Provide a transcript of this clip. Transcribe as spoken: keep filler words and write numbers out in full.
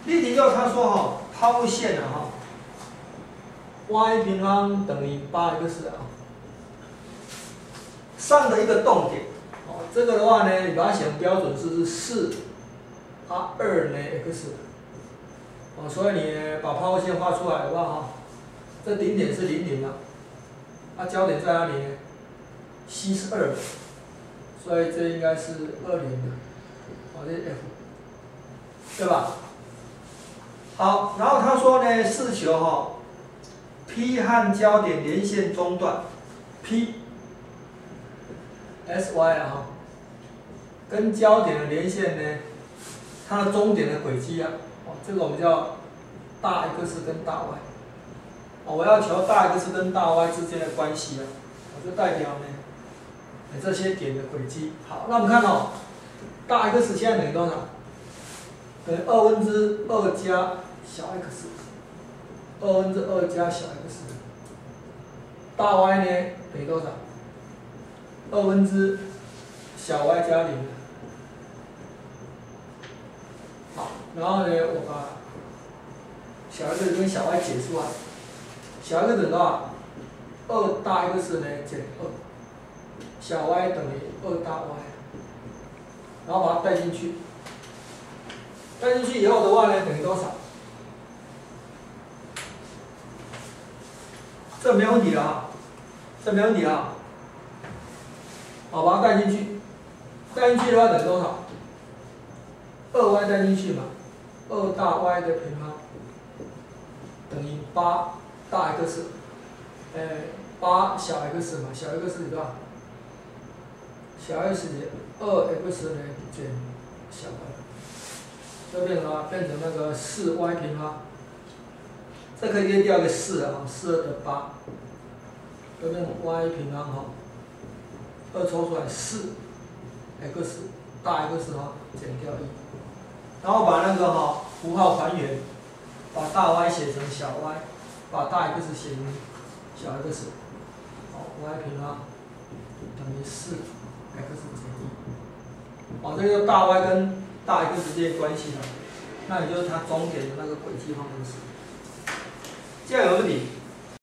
例题六他说哈，抛线啊哈 ，y 平方等于八 x 啊，上的一个动点，哦，这个的话呢，你把它写成标准式是四啊二呢 x， 哦，所以你把抛物线画出来好不好哈？这顶点是零零啊，啊焦点在哪里呢 ？c 是二，所以这应该是二零的，哦，这是 f， 对吧？好，然后他说呢，试求哈 ，P 和焦点连线中段 ，P S Y 啊哈，跟焦点的连线呢，它的终点的轨迹啊，哦，这个我们叫大 X 跟大 Y， 哦，我要求大 X 跟大 Y 之间的关系啊，我就代表呢，这些点的轨迹。好，那我们看哦，大 X 现在等于多少？等于二分之二加小 x， 二分之二加小 x， 大 y 呢等于多少？二分之小 y 加零。好，然后呢，我把小 x 跟小 y 解出来，小 x 等于多少？二大 x 呢减二，小 y 等于二大 y， 然后把它带进去。带进去以后的话呢，等于多少？这没问题了啊，这没问题啊。好，把它带进去，带进去的话等于多少？二 y 带进去嘛，二大 y 的平方等于八大 x， 呃，八小 x 嘛，小 x 是多少？小 x 二 x 呢减小 y。就变成了变成那个四 y 平方，这可以约掉个四啊，四二得八，就变成 y 平方哈，二抽出来四 x 大 x 哈减掉一，然后把那个哈符号还原，把大 y 写成小 y， 把大 x 写成小 x， 好 y 平方等于四 x 减一，好，这个大 y 跟大 x 之间的关系了，那也就是它终点的那个轨迹方程式。这样有问题？